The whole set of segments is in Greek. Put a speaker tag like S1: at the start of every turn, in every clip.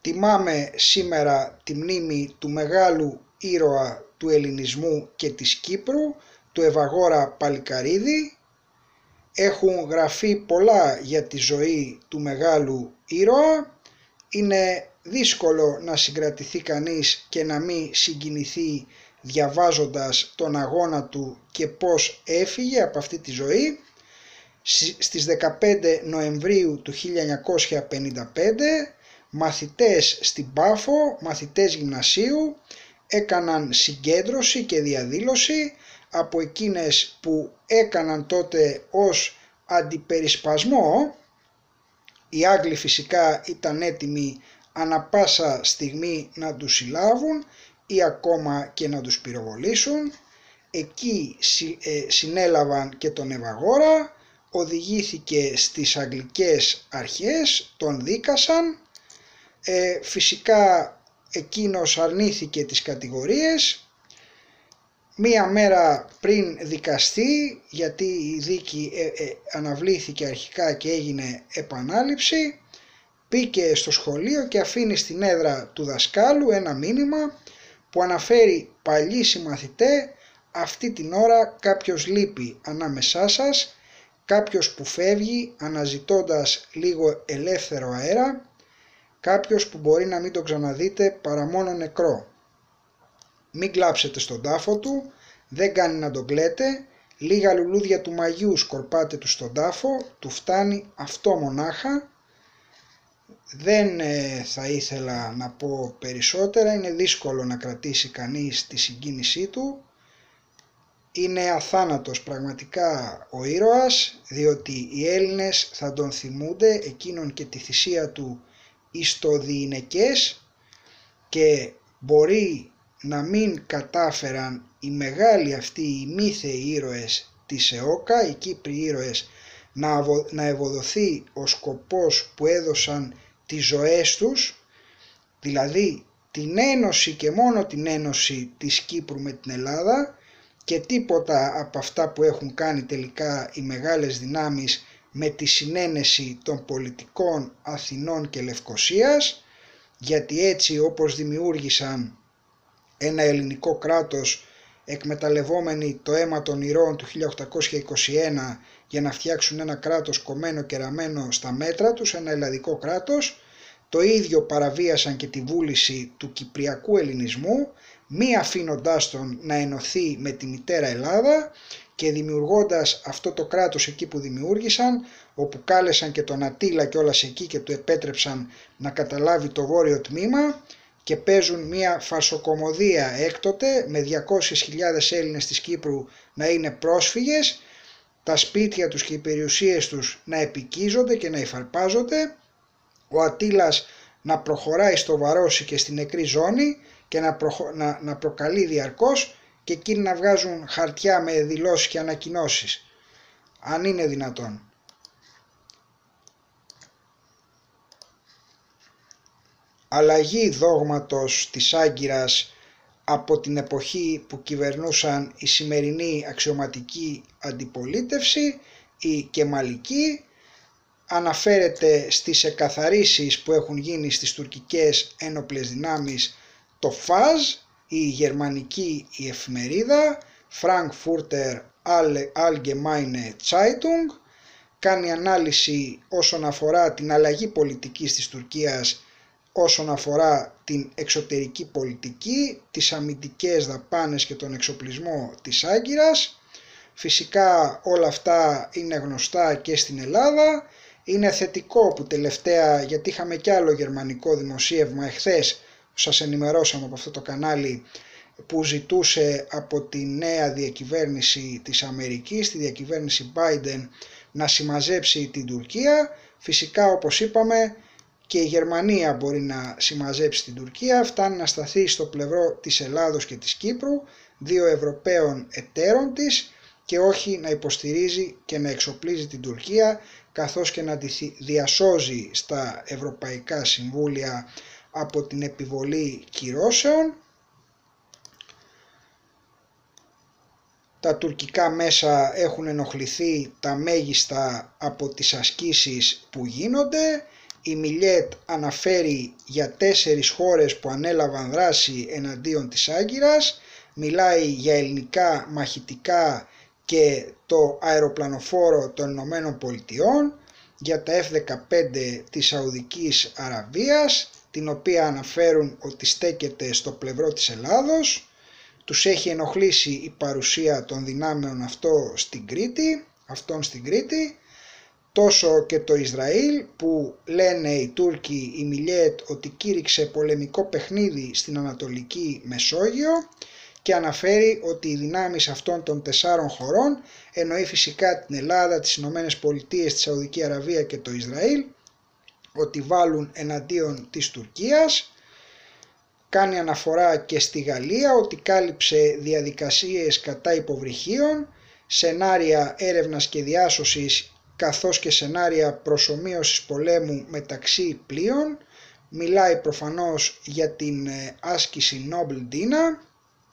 S1: Τιμάμε σήμερα τη μνήμη του μεγάλου ήρωα του ελληνισμού και της Κύπρου, του Ευαγόρα Παλικαρίδη. Έχουν γραφεί πολλά για τη ζωή του μεγάλου ήρωα. Είναι δύσκολο να συγκρατηθεί κανείς και να μην συγκινηθεί διαβάζοντας τον αγώνα του και πώς έφυγε από αυτή τη ζωή. Στις 15 Νοεμβρίου του 1955 μαθητές στην Πάφο, μαθητές γυμνασίου, έκαναν συγκέντρωση και διαδήλωση από εκείνες που έκαναν τότε ως αντιπερισπασμό. Οι Άγγλοι φυσικά ήταν έτοιμοι ανα πάσα στιγμή να τους συλλάβουν ή ακόμα και να τους πυροβολήσουν. Εκεί συνέλαβαν και τον Ευαγόρα, οδηγήθηκε στις αγγλικές αρχές, τον δίκασαν. Φυσικά εκείνος αρνήθηκε τις κατηγορίες. Μία μέρα πριν δικαστεί, γιατί η δίκη αναβλήθηκε αρχικά και έγινε επανάληψη, πήγε στο σχολείο και αφήνει στην έδρα του δασκάλου ένα μήνυμα που αναφέρει: «Παλιοί συμμαθητέ, αυτή την ώρα κάποιος λείπει ανάμεσά σας, κάποιος που φεύγει αναζητώντας λίγο ελεύθερο αέρα, κάποιος που μπορεί να μην τον ξαναδείτε παρά μόνο νεκρό. Μην κλάψετε στον τάφο του, δεν κάνει να τον κλαίτε, λίγα λουλούδια του μαγιού σκορπάτε του στον τάφο, του φτάνει αυτό μονάχα». Δεν θα ήθελα να πω περισσότερα, είναι δύσκολο να κρατήσει κανείς τη συγκίνησή του. Είναι αθάνατος πραγματικά ο ήρωας, διότι οι Έλληνες θα τον θυμούνται εκείνον και τη θυσία του εις το διηνεκές, και μπορεί να μην κατάφεραν οι μεγάλοι αυτοί οι μύθεοι ήρωες της ΕΟΚΑ, οι Κύπροι ήρωες, να ευοδοθεί ο σκοπός που έδωσαν τις ζωές τους, δηλαδή την ένωση και μόνο την ένωση της Κύπρου με την Ελλάδα, και τίποτα από αυτά που έχουν κάνει τελικά οι μεγάλες δυνάμεις με τη συνένεση των πολιτικών Αθηνών και Λευκωσίας, γιατί έτσι όπως δημιούργησαν ένα ελληνικό κράτος εκμεταλλευόμενοι το αίμα των ηρώων του 1821 για να φτιάξουν ένα κράτος κομμένο και ραμμένο στα μέτρα τους, ένα ελλαδικό κράτος, το ίδιο παραβίασαν και τη βούληση του κυπριακού ελληνισμού, μη αφήνοντάς τον να ενωθεί με τη μητέρα Ελλάδα και δημιουργώντας αυτό το κράτος εκεί που δημιούργησαν, όπου κάλεσαν και τον Ατήλα κιόλας εκεί και του επέτρεψαν να καταλάβει το βόρειο τμήμα, και παίζουν μια φαρσοκομωδία έκτοτε με 200.000 Έλληνες της Κύπρου να είναι πρόσφυγες, τα σπίτια τους και οι περιουσίες τους να επικίζονται και να υφαρπάζονται, ο Ατήλας να προχωράει στο Βαρόσι και στην νεκρή ζώνη και να προκαλεί διαρκώς, και εκείνοι να βγάζουν χαρτιά με δηλώσεις και ανακοινώσεις, αν είναι δυνατόν. Αλλαγή δόγματος της Άγκυρας από την εποχή που κυβερνούσαν η σημερινή αξιωματική αντιπολίτευση, η κεμαλική, αναφέρεται στις εκαθαρίσεις που έχουν γίνει στις τουρκικές ένοπλες δυνάμεις το ΦΑΖ, η γερμανική η εφημερίδα Frankfurter Allgemeine Zeitung, κάνει ανάλυση όσον αφορά την αλλαγή πολιτικής της Τουρκίας, όσον αφορά την εξωτερική πολιτική, τις αμυντικές δαπάνες και τον εξοπλισμό της Άγκυρας. Φυσικά όλα αυτά είναι γνωστά και στην Ελλάδα. Είναι θετικό που τελευταία, γιατί είχαμε κι άλλο γερμανικό δημοσίευμα εχθές, σας ενημερώσαμε από αυτό το κανάλι, που ζητούσε από τη νέα διακυβέρνηση της Αμερικής, τη διακυβέρνηση Biden, να συμμαζέψει την Τουρκία. Φυσικά, όπως είπαμε, και η Γερμανία μπορεί να συμμαζέψει την Τουρκία, φτάνει να σταθεί στο πλευρό της Ελλάδος και της Κύπρου, δύο Ευρωπαίων εταίρων της, και όχι να υποστηρίζει και να εξοπλίζει την Τουρκία, καθώς και να τη διασώζει στα Ευρωπαϊκά Συμβούλια από την επιβολή κυρώσεων. Τα τουρκικά μέσα έχουν ενοχληθεί τα μέγιστα από τις ασκήσεις που γίνονται. Η Μιλέτ αναφέρει για 4 χώρες που ανέλαβαν δράση εναντίον της Άγκυρας, μιλάει για ελληνικά μαχητικά και το αεροπλανοφόρο των Ηνωμένων Πολιτειών, για τα F-15 της Σαουδικής Αραβίας, την οποία αναφέρουν ότι στέκεται στο πλευρό της Ελλάδος. Τους έχει ενοχλήσει η παρουσία των δυνάμεων αυτών στην Κρήτη, τόσο και το Ισραήλ που λένε οι Τούρκοι, η Μιλέτ, ότι κήρυξε πολεμικό παιχνίδι στην Ανατολική Μεσόγειο, και αναφέρει ότι οι δυνάμεις αυτών των 4 χωρών, εννοεί φυσικά την Ελλάδα, τις Ηνωμένες Πολιτείες, τη Σαουδική Αραβία και το Ισραήλ, ότι βάλουν εναντίον της Τουρκίας. Κάνει αναφορά και στη Γαλλία, ότι κάλυψε διαδικασίες κατά υποβρυχίων, σενάρια έρευνας και διάσωσης, καθώς και σενάρια προσομοίωσης πολέμου μεταξύ πλοίων. Μιλάει προφανώς για την άσκηση Noble Dina.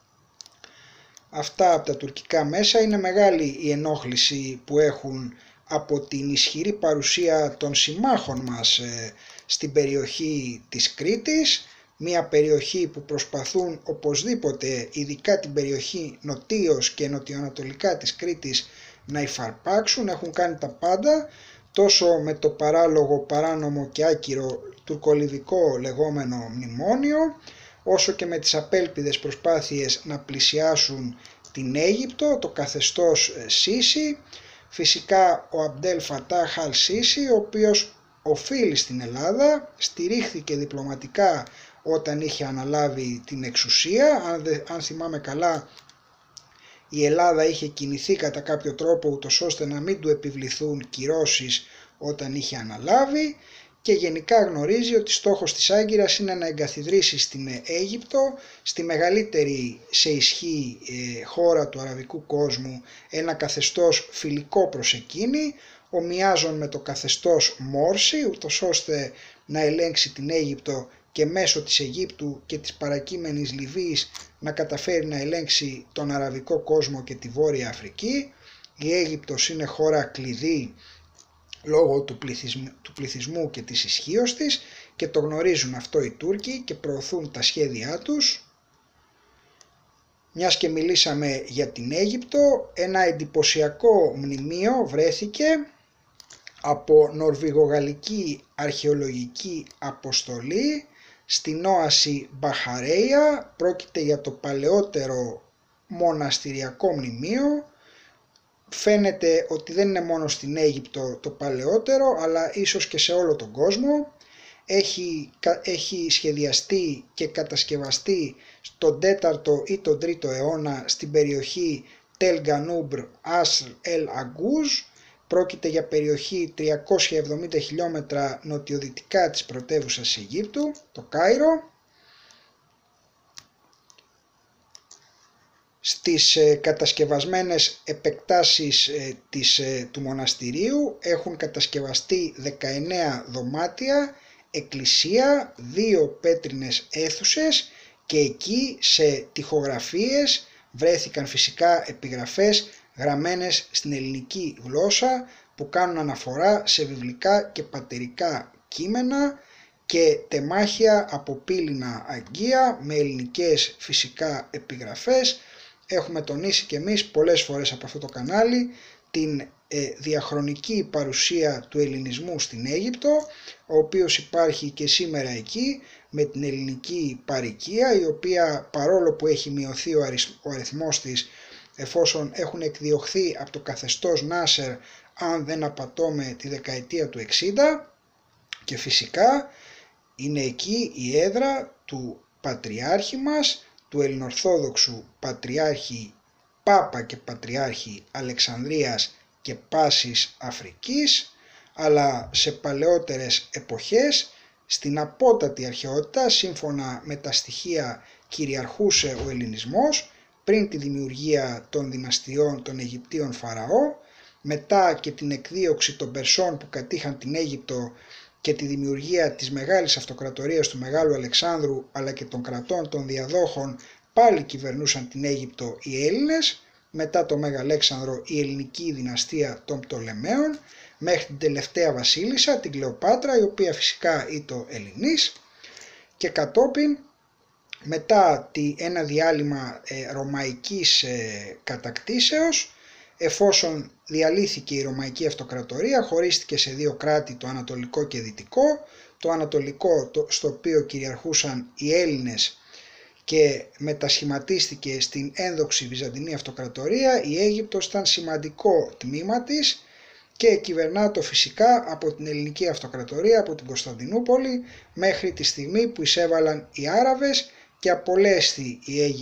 S1: Αυτά από τα τουρκικά μέσα. Είναι μεγάλη η ενόχληση που έχουν από την ισχυρή παρουσία των συμμάχων μας στην περιοχή της Κρήτης, μια περιοχή που προσπαθούν οπωσδήποτε, ειδικά την περιοχή νοτίως και νοτιοανατολικά της Κρήτης, να υφαρπάξουν. Έχουν κάνει τα πάντα, τόσο με το παράλογο, παράνομο και άκυρο τουρκολιβικό λεγόμενο μνημόνιο, όσο και με τις απέλπιδες προσπάθειες να πλησιάσουν την Αίγυπτο, το καθεστώς Σίση. Φυσικά ο Αμπτέλ Φατάχ Αλ Σίση, ο οποίος οφείλει στην Ελλάδα, στηρίχθηκε διπλωματικά όταν είχε αναλάβει την εξουσία. Αν θυμάμαι καλά, η Ελλάδα είχε κινηθεί κατά κάποιο τρόπο ούτως ώστε να μην του επιβληθούν κυρώσεις όταν είχε αναλάβει, και γενικά γνωρίζει ότι στόχος της Άγκυρας είναι να εγκαθιδρύσει στην Αίγυπτο, στη μεγαλύτερη σε ισχύ χώρα του αραβικού κόσμου, ένα καθεστώς φιλικό προς εκείνη, ομοιάζον με το καθεστώς Μόρση, ούτως ώστε να ελέγξει την Αίγυπτο και μέσω της Αιγύπτου και της παρακείμενης Λιβύης να καταφέρει να ελέγξει τον αραβικό κόσμο και τη Βόρεια Αφρική. Η Αίγυπτος είναι χώρα κλειδί λόγω του πληθυσμού και της ισχύως της, και το γνωρίζουν αυτό οι Τούρκοι και προωθούν τα σχέδιά τους. Μιας και μιλήσαμε για την Αίγυπτο, ένα εντυπωσιακό μνημείο βρέθηκε από νορβηγογαλλική αρχαιολογική αποστολή στην όαση Μπαχαρέια. Πρόκειται για το παλαιότερο μοναστηριακό μνημείο. Φαίνεται ότι δεν είναι μόνο στην Αίγυπτο το παλαιότερο, αλλά ίσως και σε όλο τον κόσμο. Έχει σχεδιαστεί και κατασκευαστεί στον 4ο ή τον 3ο αιώνα στην περιοχή Τελ Γκανούμπρ Ασρ Ελ Αγκούζ. Πρόκειται για περιοχή 370 χιλιόμετρα νοτιοδυτικά της πρωτεύουσας Αιγύπτου, το Κάιρο. Στις κατασκευασμένες επεκτάσεις του μοναστηρίου έχουν κατασκευαστεί 19 δωμάτια, εκκλησία, 2 πέτρινες αίθουσες, και εκεί σε τοιχογραφίες βρέθηκαν φυσικά επιγραφές γραμμένες στην ελληνική γλώσσα που κάνουν αναφορά σε βιβλικά και πατερικά κείμενα, και τεμάχια από πύληνα αγκία με ελληνικές φυσικά επιγραφές. Έχουμε τονίσει και εμείς πολλές φορές από αυτό το κανάλι την διαχρονική παρουσία του ελληνισμού στην Αίγυπτο, ο οποίος υπάρχει και σήμερα εκεί με την ελληνική παροικία, η οποία παρόλο που έχει μειωθεί ο αριθμός της, εφόσον έχουν εκδιωχθεί από το καθεστώς Νάσερ, αν δεν απατώμε, τη δεκαετία του 60, και φυσικά είναι εκεί η έδρα του Πατριάρχη μας, του Ελληνορθόδοξου Πατριάρχη, Πάπα και Πατριάρχη Αλεξανδρίας και Πάσης Αφρικής, αλλά σε παλαιότερες εποχές, στην απότατη αρχαιότητα, σύμφωνα με τα στοιχεία, κυριαρχούσε ο ελληνισμός πριν τη δημιουργία των δυναστιών των Αιγυπτίων Φαραώ, μετά και την εκδίωξη των Περσών που κατήχαν την Αίγυπτο και τη δημιουργία της Μεγάλης Αυτοκρατορίας του Μεγάλου Αλεξάνδρου, αλλά και των κρατών των διαδόχων, πάλι κυβερνούσαν την Αίγυπτο οι Έλληνες. Μετά το Μέγα Αλέξανδρο η ελληνική δυναστεία των Πτολεμαίων. μέχρι την τελευταία βασίλισσα, την Κλεοπάτρα, η οποία φυσικά ήτο Ελληνής, και κατόπιν μετά ένα διάλειμμα ρωμαϊκής κατακτήσεως, εφόσον διαλύθηκε η Ρωμαϊκή Αυτοκρατορία, χωρίστηκε σε δύο κράτη, το Ανατολικό και Δυτικό. Το Ανατολικό, στο οποίο κυριαρχούσαν οι Έλληνες και μετασχηματίστηκε στην ένδοξη Βυζαντινή Αυτοκρατορία. Η Αίγυπτος ήταν σημαντικό τμήμα της και κυβερνάτο φυσικά από την Ελληνική Αυτοκρατορία, από την Κωνσταντινούπολη, μέχρι τη στιγμή που εισέβαλαν οι Άραβες και απολέσθη η Αίγυπτος